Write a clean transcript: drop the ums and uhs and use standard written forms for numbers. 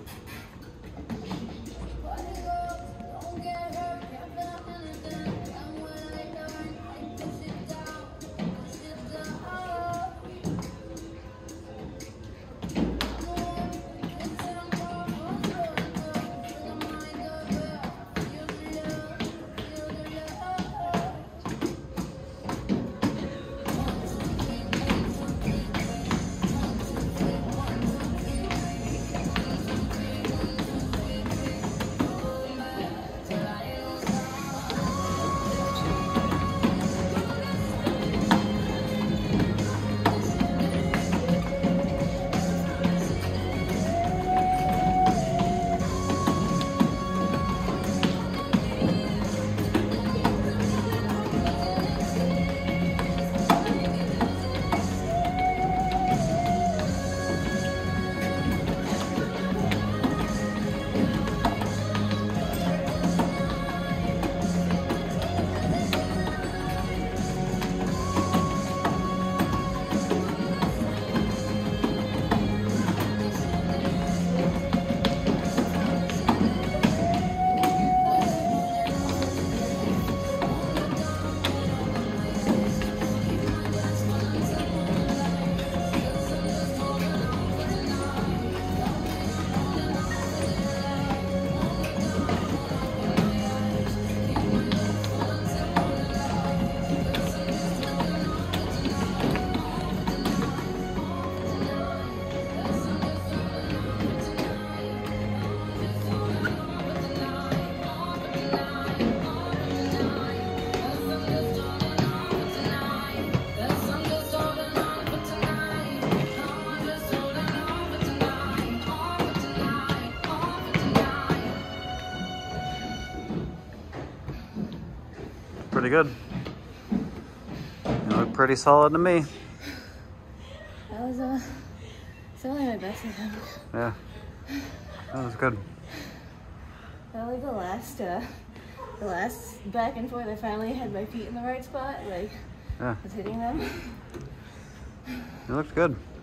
Pretty good. You look pretty solid to me. That was certainly my best attempt. Yeah, that was good. That was the last back and forth. I finally had my feet in the right spot. Like, yeah, I was hitting them. You looked good.